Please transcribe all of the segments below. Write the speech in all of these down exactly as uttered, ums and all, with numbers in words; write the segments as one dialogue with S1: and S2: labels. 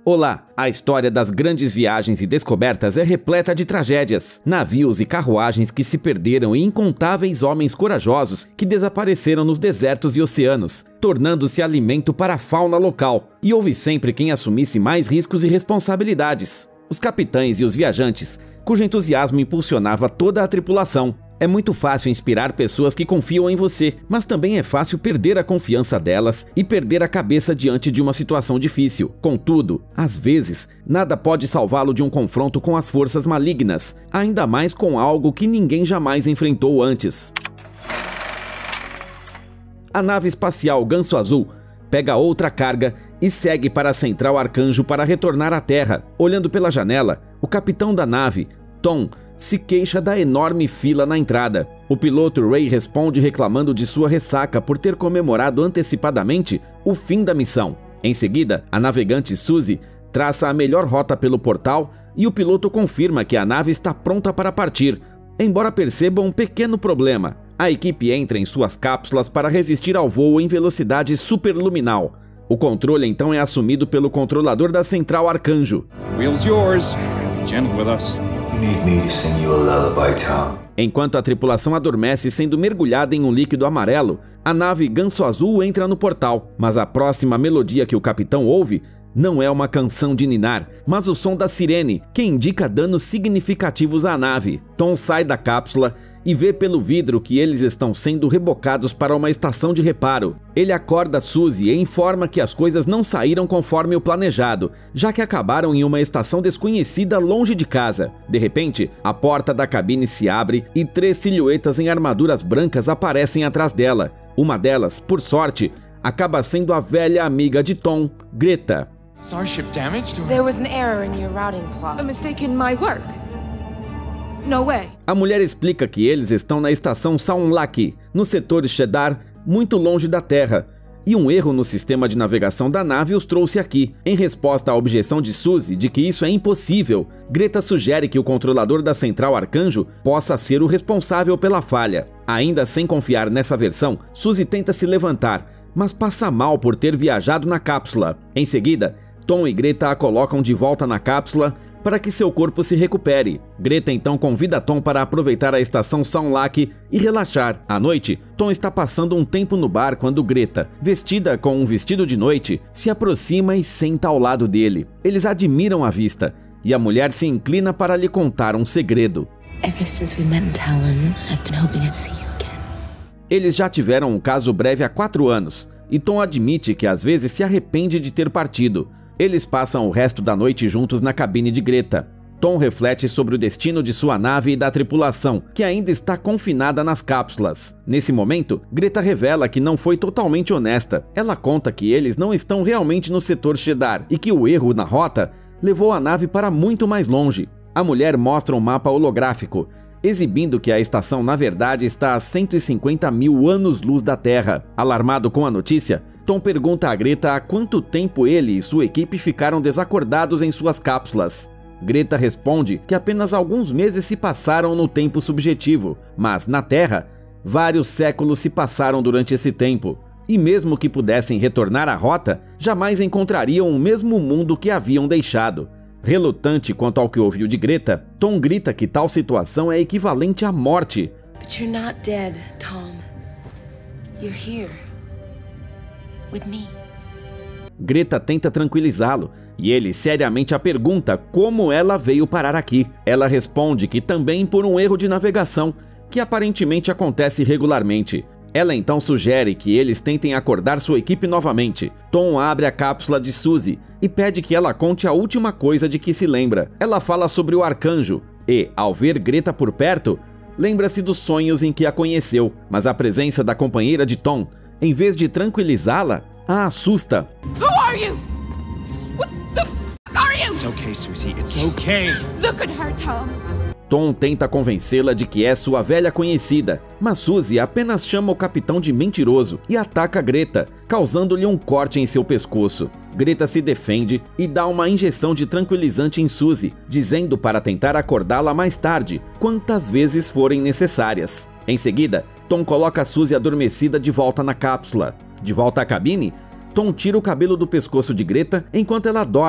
S1: Olá! A história das grandes viagens e descobertas é repleta de tragédias, navios e carruagens que se perderam e incontáveis homens corajosos que desapareceram nos desertos e oceanos, tornando-se alimento para a fauna local, e houve sempre quem assumisse mais riscos e responsabilidades. Os capitães e os viajantes, cujo entusiasmo impulsionava toda a tripulação. É muito fácil inspirar pessoas que confiam em você, mas também é fácil perder a confiança delas e perder a cabeça diante de uma situação difícil. Contudo, às vezes, nada pode salvá-lo de um confronto com as forças malignas, ainda mais com algo que ninguém jamais enfrentou antes. A nave espacial Ganso Azul pega outra carga e segue para a Central Arcanjo para retornar à Terra. Olhando pela janela, o capitão da nave, Tom, se queixa da enorme fila na entrada. O piloto Ray responde reclamando de sua ressaca por ter comemorado antecipadamente o fim da missão. Em seguida, a navegante Suzy traça a melhor rota pelo portal e o piloto confirma que a nave está pronta para partir, embora perceba um pequeno problema. A equipe entra em suas cápsulas para resistir ao voo em velocidade superluminal. O controle então é assumido pelo controlador da Central Arcanjo.
S2: Wheel's yours. Be gentle with us.
S1: Enquanto a tripulação adormece sendo mergulhada em um líquido amarelo, a nave Ganso Azul entra no portal, mas a próxima melodia que o capitão ouve não é uma canção de ninar, mas o som da sirene, que indica danos significativos à nave. Tom sai da cápsula e vê pelo vidro que eles estão sendo rebocados para uma estação de reparo. Ele acorda Suzy e informa que as coisas não saíram conforme o planejado, já que acabaram em uma estação desconhecida longe de casa. De repente, a porta da cabine se abre e três silhuetas em armaduras brancas aparecem atrás dela. Uma delas, por sorte, acaba sendo a velha amiga de Tom, Greta.
S3: Is our ship damaged?
S4: There was an error in your routing clock.
S5: A mistake in my work. No way.
S1: A mulher explica que eles estão na estação Saunlaki, no setor Shedar, muito longe da Terra, e um erro no sistema de navegação da nave os trouxe aqui. Em resposta à objeção de Suzy de que isso é impossível, Greta sugere que o controlador da Central Arcanjo possa ser o responsável pela falha. Ainda sem confiar nessa versão, Suzy tenta se levantar, mas passa mal por ter viajado na cápsula. Em seguida, Tom e Greta a colocam de volta na cápsula para que seu corpo se recupere. Greta então convida Tom para aproveitar a estação Saunlaki e relaxar. À noite, Tom está passando um tempo no bar quando Greta, vestida com um vestido de noite, se aproxima e senta ao lado dele. Eles admiram a vista e a mulher se inclina para lhe contar um segredo.
S6: Ever since we met in Talon, I've been hoping I'd see you again.
S1: Eles já tiveram um caso breve há quatro anos e Tom admite que às vezes se arrepende de ter partido. Eles passam o resto da noite juntos na cabine de Greta. Tom reflete sobre o destino de sua nave e da tripulação, que ainda está confinada nas cápsulas. Nesse momento, Greta revela que não foi totalmente honesta. Ela conta que eles não estão realmente no setor Shedar e que o erro na rota levou a nave para muito mais longe. A mulher mostra um mapa holográfico, exibindo que a estação na verdade está a cento e cinquenta mil anos-luz da Terra. Alarmado com a notícia, Tom pergunta a Greta há quanto tempo ele e sua equipe ficaram desacordados em suas cápsulas. Greta responde que apenas alguns meses se passaram no tempo subjetivo, mas na Terra, vários séculos se passaram durante esse tempo. E mesmo que pudessem retornar à rota, jamais encontrariam o mesmo mundo que haviam deixado. Relutante quanto ao que ouviu de Greta, Tom grita que tal situação é equivalente à morte.
S4: But you're not dead, Tom. You're here. With me.
S1: Greta tenta tranquilizá-lo e ele seriamente a pergunta como ela veio parar aqui. Ela responde que também por um erro de navegação, que aparentemente acontece regularmente. Ela então sugere que eles tentem acordar sua equipe novamente. Tom abre a cápsula de Suzy e pede que ela conte a última coisa de que se lembra. Ela fala sobre o Arcanjo e, ao ver Greta por perto, lembra-se dos sonhos em que a conheceu, mas a presença da companheira de Tom, em vez de tranquilizá-la, a assusta.
S5: Who are you? What the f*** are you?
S3: It's okay, Suzy. It's okay.
S5: Look at her, Tom.
S1: Tom tenta convencê-la de que é sua velha conhecida, mas Suzy apenas chama o capitão de mentiroso e ataca Greta, causando-lhe um corte em seu pescoço. Greta se defende e dá uma injeção de tranquilizante em Suzy, dizendo para tentar acordá-la mais tarde, quantas vezes forem necessárias. Em seguida, Tom coloca Suzy adormecida de volta na cápsula. De volta à cabine, Tom tira o cabelo do pescoço de Greta enquanto ela dorme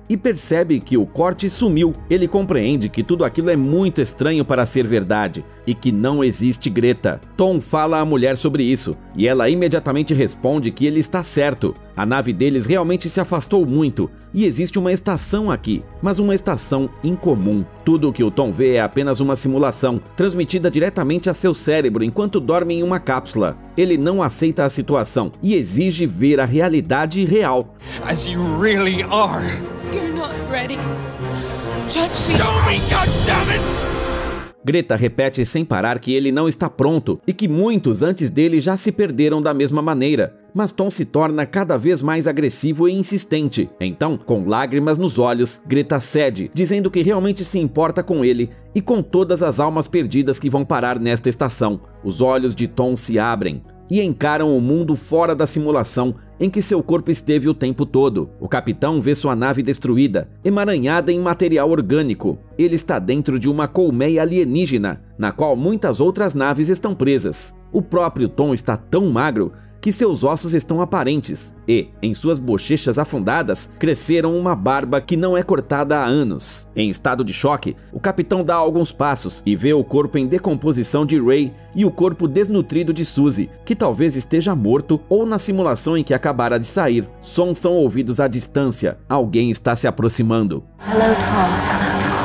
S1: e percebe que o corte sumiu. Ele compreende que tudo aquilo é muito estranho para ser verdade e que não existe Greta. Tom fala à mulher sobre isso e ela imediatamente responde que ele está certo. A nave deles realmente se afastou muito e existe uma estação aqui, mas uma estação incomum. Tudo o que o Tom vê é apenas uma simulação, transmitida diretamente a seu cérebro enquanto dorme em uma cápsula. Ele não aceita a situação e exige ver a realidade real.
S3: As you really are.
S5: You're not ready. Just be.
S3: Show me, goddammit!
S1: Greta repete sem parar que ele não está pronto e que muitos antes dele já se perderam da mesma maneira. Mas Tom se torna cada vez mais agressivo e insistente. Então, com lágrimas nos olhos, Greta cede, dizendo que realmente se importa com ele e com todas as almas perdidas que vão parar nesta estação. Os olhos de Tom se abrem e encaram o mundo fora da simulação em que seu corpo esteve o tempo todo. O capitão vê sua nave destruída, emaranhada em material orgânico. Ele está dentro de uma colmeia alienígena, na qual muitas outras naves estão presas. O próprio Tom está tão magro que seus ossos estão aparentes e, em suas bochechas afundadas, cresceram uma barba que não é cortada há anos. Em estado de choque, o capitão dá alguns passos e vê o corpo em decomposição de Ray e o corpo desnutrido de Suzy, que talvez esteja morto ou na simulação em que acabara de sair. Sons são ouvidos à distância. Alguém está se aproximando.
S6: Hello, Tom.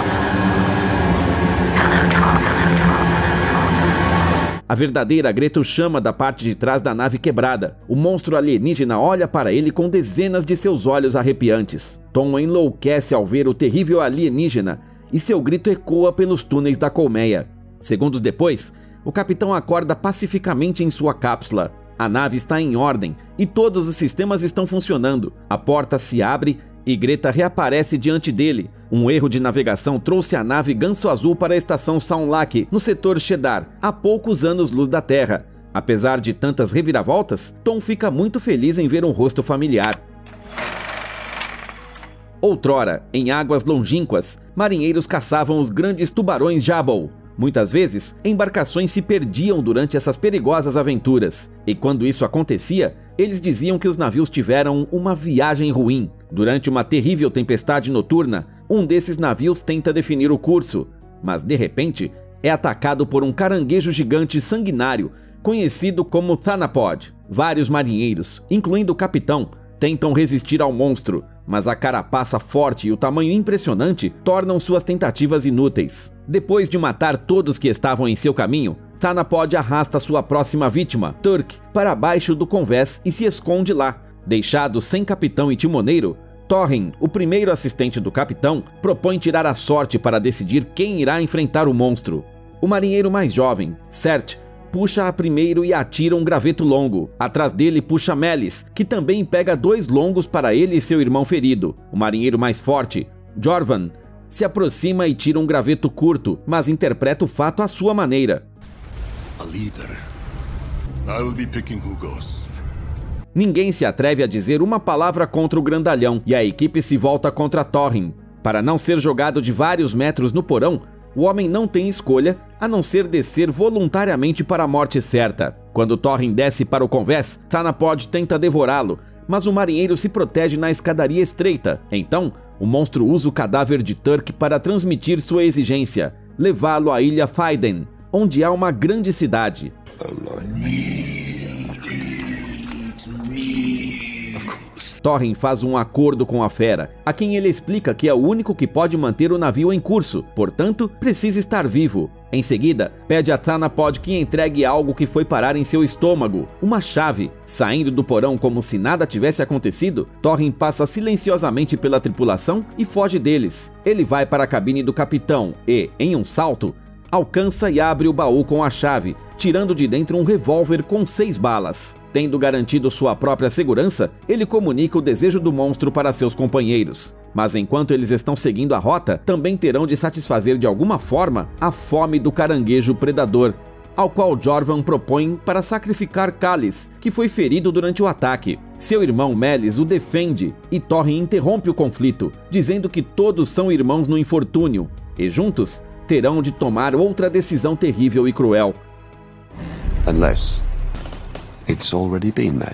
S1: A verdadeira Greta o chama da parte de trás da nave quebrada. O monstro alienígena olha para ele com dezenas de seus olhos arrepiantes. Tom enlouquece ao ver o terrível alienígena e seu grito ecoa pelos túneis da colmeia. Segundos depois, o capitão acorda pacificamente em sua cápsula. A nave está em ordem e todos os sistemas estão funcionando. A porta se abre e Greta reaparece diante dele. Um erro de navegação trouxe a nave Ganso Azul para a estação Saunlaki, no setor Shedar, a poucos anos-luz da Terra. Apesar de tantas reviravoltas, Tom fica muito feliz em ver um rosto familiar. Outrora, em águas longínquas, marinheiros caçavam os grandes tubarões Jabal. Muitas vezes, embarcações se perdiam durante essas perigosas aventuras, e quando isso acontecia, eles diziam que os navios tiveram uma viagem ruim. Durante uma terrível tempestade noturna, um desses navios tenta definir o curso, mas de repente é atacado por um caranguejo gigante sanguinário, conhecido como Thanapod. Vários marinheiros, incluindo o capitão, tentam resistir ao monstro, mas a carapaça forte e o tamanho impressionante tornam suas tentativas inúteis. Depois de matar todos que estavam em seu caminho, Thanapod arrasta sua próxima vítima, Turk, para baixo do convés e se esconde lá. Deixado sem capitão e timoneiro, Thorin, o primeiro assistente do capitão, propõe tirar a sorte para decidir quem irá enfrentar o monstro. O marinheiro mais jovem, Sert, puxa a primeiro e atira um graveto longo. Atrás dele puxa Melis, que também pega dois longos para ele e seu irmão ferido. O marinheiro mais forte, Jorvan, se aproxima e tira um graveto curto, mas interpreta o fato à sua maneira.
S7: A leader. I will be picking who goes.
S1: Ninguém se atreve a dizer uma palavra contra o grandalhão e a equipe se volta contra Thorin. Para não ser jogado de vários metros no porão, o homem não tem escolha a não ser descer voluntariamente para a morte certa. Quando Thorin desce para o convés, Thanapod tenta devorá-lo, mas o marinheiro se protege na escadaria estreita. Então, o monstro usa o cadáver de Turk para transmitir sua exigência, levá-lo à ilha Faiden, onde há uma grande cidade. Thorin faz um acordo com a fera, a quem ele explica que é o único que pode manter o navio em curso, portanto, precisa estar vivo. Em seguida, pede a Thanapod que entregue algo que foi parar em seu estômago, uma chave. Saindo do porão como se nada tivesse acontecido, Thorin passa silenciosamente pela tripulação e foge deles. Ele vai para a cabine do capitão e, em um salto, alcança e abre o baú com a chave, tirando de dentro um revólver com seis balas. Tendo garantido sua própria segurança, ele comunica o desejo do monstro para seus companheiros. Mas enquanto eles estão seguindo a rota, também terão de satisfazer de alguma forma a fome do caranguejo predador, ao qual Jorvan propõe para sacrificar Kalis, que foi ferido durante o ataque. Seu irmão Melis o defende e Thorin interrompe o conflito, dizendo que todos são irmãos no infortúnio, e juntos terão de tomar outra decisão terrível e cruel.
S7: Unless it's already been made.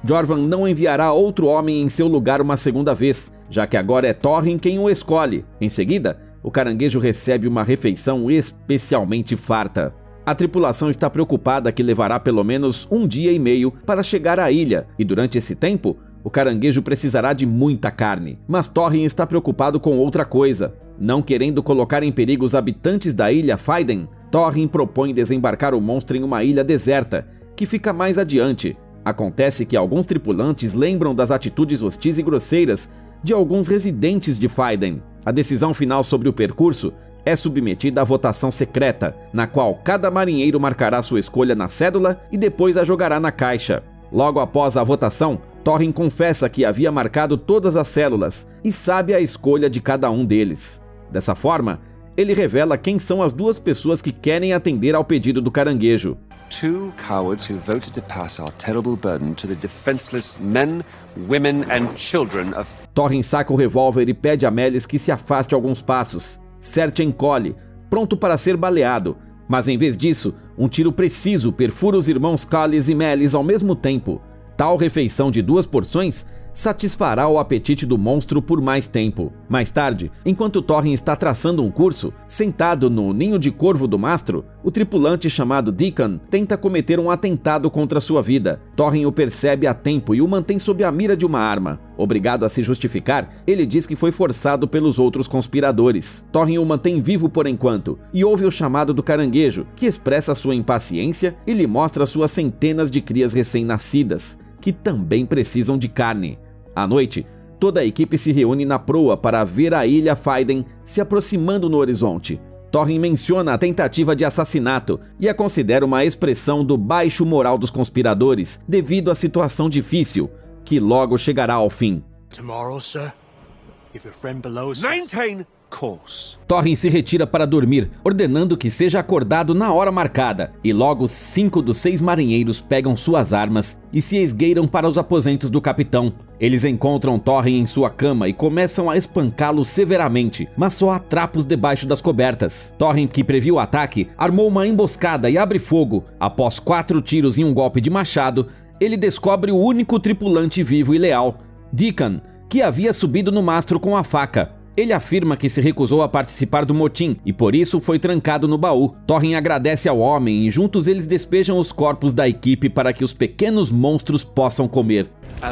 S1: Jorvan não enviará outro homem em seu lugar uma segunda vez, já que agora é Thorin quem o escolhe. Em seguida, o caranguejo recebe uma refeição especialmente farta. A tripulação está preocupada que levará pelo menos um dia e meio para chegar à ilha, e durante esse tempo, o caranguejo precisará de muita carne. Mas Thorin está preocupado com outra coisa. Não querendo colocar em perigo os habitantes da ilha Faiden, Thorin propõe desembarcar o monstro em uma ilha deserta, que fica mais adiante. Acontece que alguns tripulantes lembram das atitudes hostis e grosseiras de alguns residentes de Faiden. A decisão final sobre o percurso é submetida à votação secreta, na qual cada marinheiro marcará sua escolha na cédula e depois a jogará na caixa. Logo após a votação, Thorin confessa que havia marcado todas as células e sabe a escolha de cada um deles. Dessa forma, ele revela quem são as duas pessoas que querem atender ao pedido do caranguejo.
S8: Two cowards who voted to pass our terrible burden to the defenseless men, women and children of...
S1: Thorin saca o revólver e pede a Melis que se afaste alguns passos. Cert encolhe, pronto para ser baleado, mas em vez disso, um tiro preciso perfura os irmãos Callis e Melis ao mesmo tempo. Tal refeição de duas porções satisfará o apetite do monstro por mais tempo. Mais tarde, enquanto Thorin está traçando um curso, sentado no ninho de corvo do mastro, o tripulante chamado Deacon tenta cometer um atentado contra sua vida. Thorin o percebe a tempo e o mantém sob a mira de uma arma. Obrigado a se justificar, ele diz que foi forçado pelos outros conspiradores. Thorin o mantém vivo por enquanto, e ouve o chamado do caranguejo, que expressa sua impaciência e lhe mostra suas centenas de crias recém-nascidas, que também precisam de carne. À noite, toda a equipe se reúne na proa para ver a ilha Faiden se aproximando no horizonte. Thorin menciona a tentativa de assassinato e a considera uma expressão do baixo moral dos conspiradores devido à situação difícil, que logo chegará ao fim.
S9: Tomorrow, sir, if your friend below us...
S8: Maintain course.
S1: Thorin se retira para dormir, ordenando que seja acordado na hora marcada, e logo cinco dos seis marinheiros pegam suas armas e se esgueiram para os aposentos do capitão. Eles encontram Thorin em sua cama e começam a espancá-lo severamente, mas só há trapos debaixo das cobertas. Thorin, que previu o ataque, armou uma emboscada e abre fogo. Após quatro tiros e um golpe de machado, ele descobre o único tripulante vivo e leal, Deacon, que havia subido no mastro com a faca. Ele afirma que se recusou a participar do motim e por isso foi trancado no baú. Thorin agradece ao homem e juntos eles despejam os corpos da equipe para que os pequenos monstros possam comer.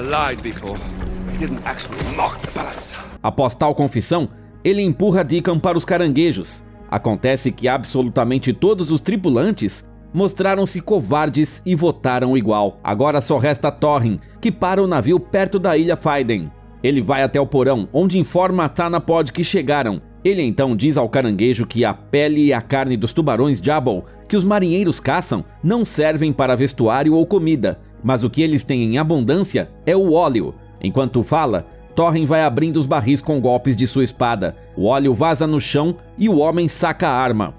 S1: Após tal confissão, ele empurra Deacon para os caranguejos. Acontece que absolutamente todos os tripulantes mostraram-se covardes e votaram igual. Agora só resta Thorin, que para o navio perto da ilha Faiden. Ele vai até o porão, onde informa a Tanapod que chegaram. Ele então diz ao caranguejo que a pele e a carne dos tubarões Jabal que os marinheiros caçam não servem para vestuário ou comida, mas o que eles têm em abundância é o óleo. Enquanto fala, Thorin vai abrindo os barris com golpes de sua espada. O óleo vaza no chão e o homem saca a arma.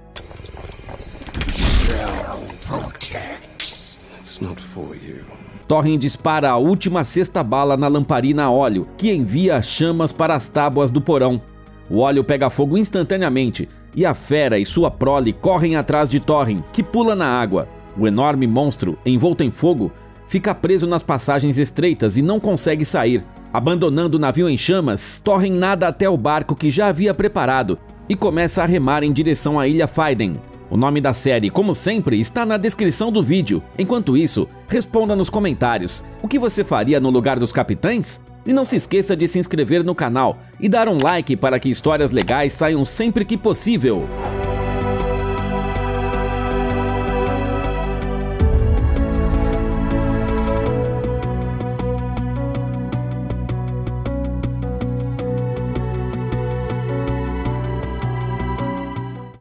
S1: Thorin dispara a última sexta bala na lamparina a óleo, que envia chamas para as tábuas do porão. O óleo pega fogo instantaneamente, e a fera e sua prole correm atrás de Thorin, que pula na água. O enorme monstro, envolto em fogo, fica preso nas passagens estreitas e não consegue sair. Abandonando o navio em chamas, Thorin nada até o barco que já havia preparado e começa a remar em direção à ilha Faiden. O nome da série, como sempre, está na descrição do vídeo. Enquanto isso, responda nos comentários o que você faria no lugar dos capitães? E não se esqueça de se inscrever no canal e dar um like para que histórias legais saiam sempre que possível.